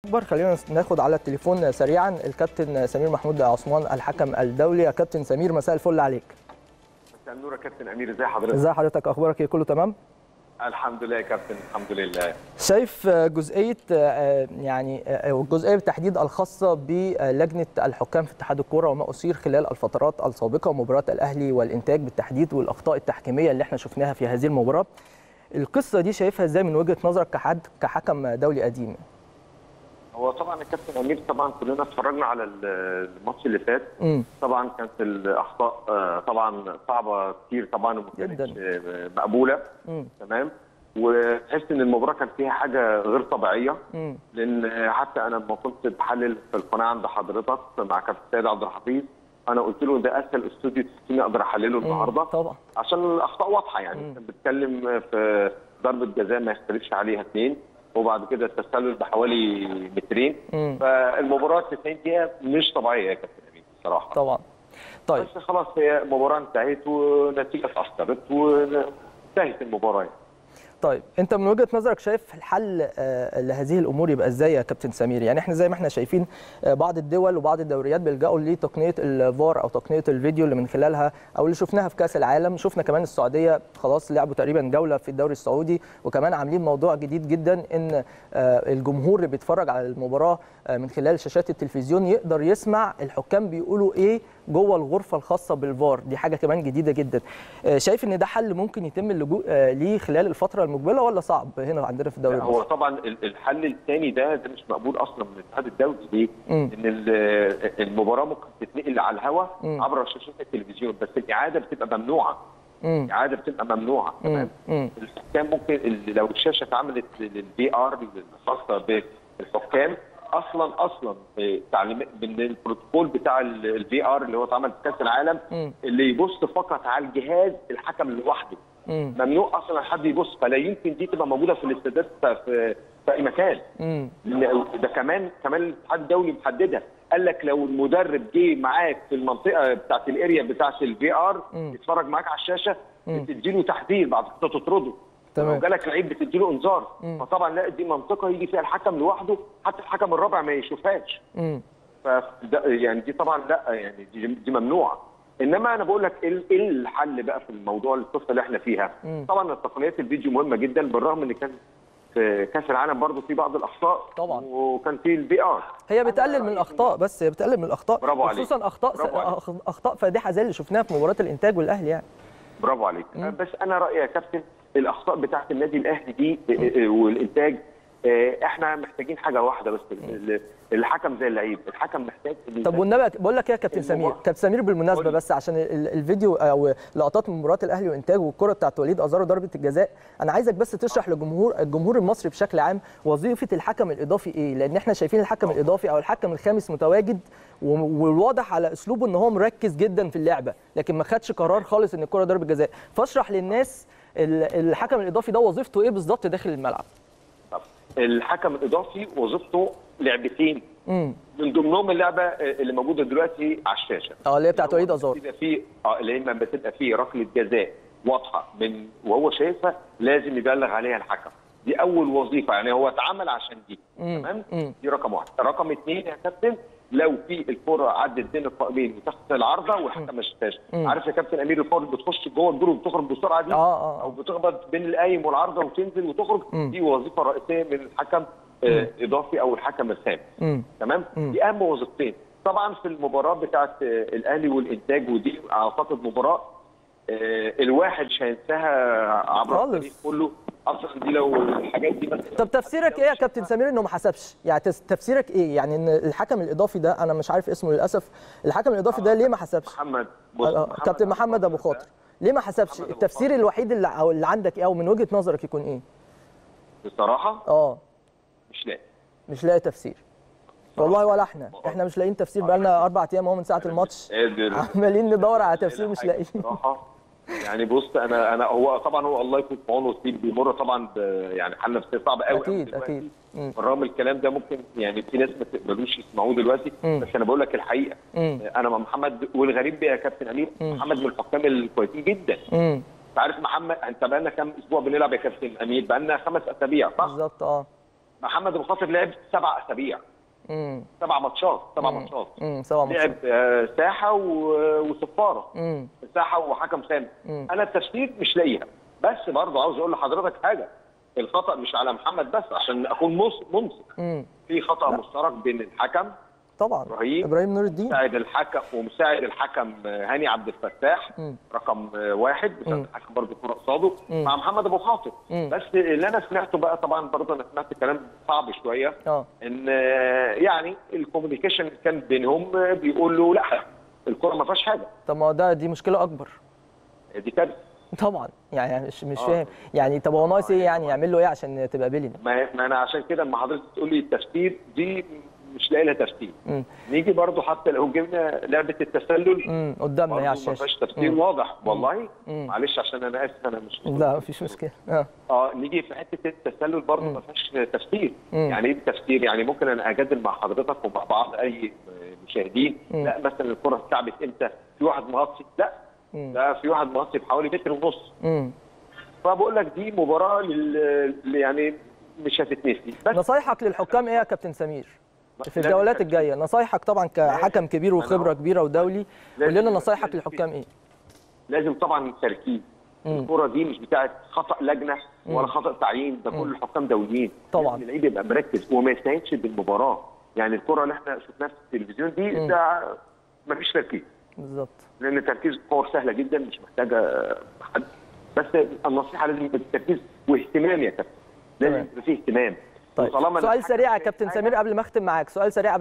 اكبر. خلينا ناخد على التليفون سريعا الكابتن سمير محمود عثمان الحكم الدولي. يا كابتن سمير مساء الفل عليك. مساء النور يا كابتن امير، ازي حضرتك؟ ازي حضرتك، اخبارك ايه؟ كله تمام؟ الحمد لله يا كابتن، الحمد لله. شايف جزئيه الجزئيه بالتحديد الخاصه بلجنه الحكام في اتحاد الكوره وما اثير خلال الفترات السابقه ومباراه الاهلي والانتاج بالتحديد والاخطاء التحكيميه اللي احنا شفناها في هذه المباراه، القصه دي شايفها ازاي من وجهه نظرك كحكم دولي قديم؟ هو طبعا يا كابتن امير طبعا كلنا اتفرجنا على الماتش اللي فات. طبعا كانت الاخطاء طبعا صعبه كتير طبعا وما كانتش مقبوله. تمام. وتحس ان المباراه كان فيها حاجه غير طبيعيه. لان حتى انا لما كنت بحلل في القناه عند حضرتك مع كابتن سيد عبد الحفيظ، انا قلت له ده اسهل استوديو تحكيمي اقدر احلله النهارده طبعا عشان الاخطاء واضحه. يعني كان بيتكلم في ضربه جزاء ما يختلفش عليها 2، وبعد كده التسلل بحوالي مترين. فالمباراه 90 دقيقه مش طبيعيه يا كابتن امين بصراحه. طبعا. طيب بس خلاص هي المباراه انتهت ونتيجه اتاثرت وانتهت المباراه. طيب انت من وجهه نظرك شايف الحل لهذه الامور يبقى ازاي يا كابتن سمير؟ يعني احنا زي ما احنا شايفين بعض الدول وبعض الدوريات بيلجأوا لتقنيه الفار او تقنيه الفيديو اللي من خلالها او اللي شفناها في كاس العالم. شفنا كمان السعوديه خلاص لعبوا تقريبا جوله في الدوري السعودي، وكمان عاملين موضوع جديد جدا ان الجمهور اللي بيتفرج على المباراه من خلال شاشات التلفزيون يقدر يسمع الحكام بيقولوا ايه جوه الغرفه الخاصه بالفار. دي حاجه كمان جديده جدا. شايف ان ده حل ممكن يتم اللجوء ليه خلال الفتره المقبله ولا صعب هنا عندنا في الدوري المصري؟ هو طبعا الحل الثاني ده مش مقبول اصلا من الاتحاد الدولي. ليه؟ ان المباراه ممكن تتنقل على الهواء عبر شاشات التلفزيون، بس الاعاده بتبقى ممنوعه. الاعاده بتبقى ممنوعه. تمام. الحكام ممكن لو الشاشه اتعملت للفي ار الخاصه بالحكام اصلا تعليمات من البروتوكول بتاع الفي ار اللي هو اتعمل في كاس العالم، اللي يبص فقط على الجهاز الحكم لوحده. ممنوع اصلا حد يبص، فلا يمكن دي تبقى موجوده في الاستادات في اي مكان. ده كمان الاتحاد الدولي محددها، قال لك لو المدرب جه معاك في المنطقه بتاعت الاريا بتاعت الفي ار يتفرج معاك على الشاشه، بتديله تحذير بعد كده تطرده. لو جالك لعيب بتديله انذار. فطبعا لا، دي منطقه يجي فيها الحكم لوحده، حتى الحكم الرابع ما يشوفهاش. يعني دي طبعا لا، يعني دي ممنوعه. انما انا بقول لك ايه الحل بقى في الموضوع القصه اللي احنا فيها. طبعا تقنيات الفيديو مهمه جدا، بالرغم ان كان في كاس العالم برضه في بعض الاخطاء طبعا، وكان في الفي ار. هي بتقلل من الاخطاء، بس هي بتقلل من الاخطاء، برافو عليك. خصوصا اخطاء فادحه زي اللي شفناها في مباراه الانتاج والاهلي. يعني برافو عليك. بس انا رايي يا كابتن الاخطاء بتاعه النادي الاهلي دي والانتاج، احنا محتاجين حاجه واحده بس، الحكم زي اللعيب، الحكم محتاج. طب والنبي بقول لك ايه يا كابتن سمير، كابتن سمير بالمناسبه بس عشان الفيديو او لقطات من مباراه الاهلي والانتاج والكره بتاعت وليد ازارو ضربه الجزاء، انا عايزك بس تشرح الجمهور المصري بشكل عام وظيفه الحكم الاضافي ايه، لان احنا شايفين الحكم الاضافي او الحكم الخامس متواجد والواضح على اسلوبه ان هو مركز جدا في اللعبه، لكن ما خدش قرار خالص ان الكره ضربه جزاء. فاشرح للناس الحكم الاضافي ده وظيفته ايه بالظبط داخل الملعب. الحكم الاضافي وظيفته لعبتين من ضمنهم اللعبه اللي موجوده دلوقتي على الشاشه، اللي هي بتاعت وليد ازارو، اللي اما بتبقى فيه ركله جزاء واضحه وهو شايفها لازم يبلغ عليها الحكم. دي اول وظيفه، يعني هو اتعمل عشان دي. تمام. دي رقم واحد. رقم اثنين يا كابتن، لو في الكره عدت بين القائمين وتحت العارضه والحكم ما شافهاش، عارف يا كابتن امير الكره بتخش جوه الجول وبتخرج بسرعه دي، او بتخبط بين القايم والعارضه وتنزل وتخرج، دي وظيفه رئيسيه من الحكم اضافي او الحكم الخامس. تمام. دي اهم وظيفتين. طبعا في المباراه بتاعت الاهلي والانتاج، ودي اعتقد مباراه الواحد مش هينساها عبر التاريخ كله اصلا. دي لو الحاجات دي مثلا. طب تفسيرك ايه يا كابتن سمير انه ما حسبش؟ يعني تفسيرك ايه؟ يعني ان الحكم الاضافي ده انا مش عارف اسمه للاسف، الحكم الاضافي ده ليه ما حسبش؟ كابتن محمد ابو خاطر ليه ما حسبش؟ التفسير الوحيد اللي عندك ايه او من وجهه نظرك يكون ايه؟ بصراحه مش لاقي تفسير والله، ولا احنا مش لاقيين تفسير. بقالنا 4 ايام اهو من ساعه الماتش عمالين ندور على تفسير مش لاقيين. يعني بص، انا هو طبعا هو الله يكون في عونه، ستيف بيمر طبعا يعني حاله نفسيه صعبه قوي. اكيد. بالرغم الكلام ده ممكن يعني في ناس ما تقبلوش يسمعوه دلوقتي، بس انا بقول لك الحقيقه. انا مع محمد، والغريب يا كابتن امير، محمد من الحكام الكويسين جدا. انت عارف محمد، انت بقالنا كام اسبوع بنلعب يا كابتن امير؟ بقالنا 5 اسابيع صح؟ بالظبط. محمد ابو خاطر لعب 7 اسابيع. 7 ماتشات. 7 ماتشات. لعب ساحه وصفاره. ساحه وحكم خامس. انا التفسير مش لاقيها، بس برضه عاوز اقول لحضرتك حاجه، الخطا مش على محمد بس عشان اكون منصف. في خطا مشترك بين الحكم طبعا ابراهيم نور الدين ومساعد الحكم هاني عبد الفتاح رقم 1 مساعد الحكم برضه كره قصاده مع محمد ابو خاطر. بس اللي انا سمعته بقى، طبعا برضه انا سمعت كلام صعب شويه، ان يعني الكوميونيكيشن كان بينهم بيقول له لا الكره ما فيهاش حاجه. طب ما دي مشكله اكبر، دي كارثه طبعا. يعني مش فاهم يعني. طب هو ناقص ايه يعني؟ يعمل له ايه عشان تبقى بيلين؟ ما انا عشان كده اما حضرتك تقول لي التفسير دي مش لاقي لها تفسير. نيجي برضه حتى لو جبنا لعبه التسلل قدامنا على الشاشه ما فيهاش تفسير واضح والله. معلش عشان انا اسف، انا مش لا مفيش مشكله. نيجي في حته التسلل برضه ما فيهاش تفسير. يعني ايه التفسير؟ يعني ممكن انا اجادل مع حضرتك ومع بعض اي مشاهدين، لا مثلا الكره اتكعبت امتى؟ في واحد مغطي، لا ده في واحد مغطي بحوالي متر ونص. فبقول لك دي مباراه يعني مش هتتنسي. بس نصايحك للحكام ايه يا كابتن سمير في الجولات الجايه؟ نصايحك طبعا كحكم كبير وخبره كبيره ودولي، قول لنا نصايحك للحكام ايه؟ لازم طبعا تركيز. الكره دي مش بتاعت خطا لجنه ولا خطا تعيين، ده كل الحكام دوليين طبعا. اللعيب يبقى مركز وما يستهينش بالمباراه. يعني الكره اللي احنا شفناها في التلفزيون دي ده ما فيش تركيز بالظبط، لان التركيز كور سهله جدا مش محتاجه حد. بس النصيحه لازم يبقى التركيز واهتمام يا كابتن، لازم يبقى فيه اهتمام. طيب سؤال سريع يا كابتن سمير قبل ما اختم معاك،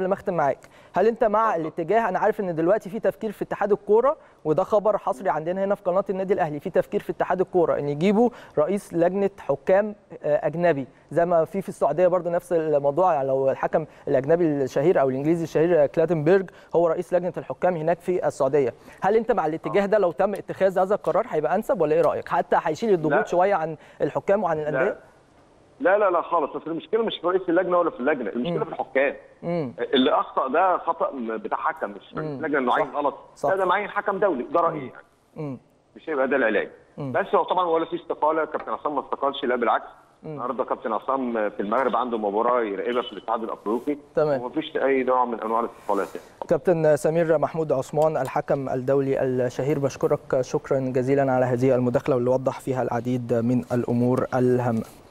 هل انت مع الاتجاه؟ انا عارف ان دلوقتي في تفكير في اتحاد الكوره، وده خبر حصري عندنا هنا في قناه النادي الاهلي، في تفكير في اتحاد الكوره ان يجيبوا رئيس لجنه حكام اجنبي زي ما في السعوديه برضو نفس الموضوع. يعني لو الحكم الاجنبي الشهير او الانجليزي الشهير كلاتنبرج هو رئيس لجنه الحكام هناك في السعوديه، هل انت مع الاتجاه ده؟ لو تم اتخاذ هذا القرار هيبقى انسب ولا ايه رايك؟ حتى هيشيل الضغوط شويه عن الحكام وعن الانديه؟ لا خالص. اصل المشكله مش في رئيس اللجنه ولا في اللجنه، المشكله في الحكام. اللي اخطا ده خطا بتاع حكم، مش رئيس اللجنه انه عين غلط، ده معين حكم دولي، ده رايي يعني. مش هيبقى ده العلاج. بس هو طبعا ولا في استقاله، كابتن عصام ما استقالش، لا بالعكس. النهارده كابتن عصام في المغرب عنده مباراه يراقبها في الاتحاد الافريقي، ومفيش اي نوع من انواع الاستقالات يعني. كابتن سمير محمود عثمان الحكم الدولي الشهير، بشكرك شكرا جزيلا على هذه المداخله واللي وضح فيها العديد من الامور الهامه.